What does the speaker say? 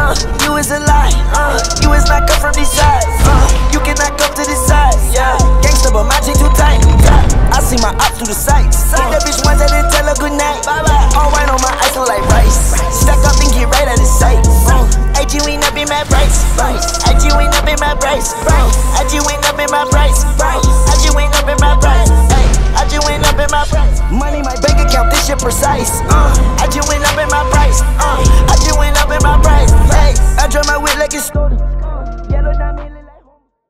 You is a lie, you is not cut from these sides, you cannot come to this side, yeah. Gangsta but my chain too tight, I see my ops through the sights. That bitch once I didn't tell her good night. All white on my ice look like rice. Stack up and get right out of sight. AG went up in my price. AG went up in my price. AG went up in my price. AG went up in my price. AG went up in my price. Money my bank account, this shit precise.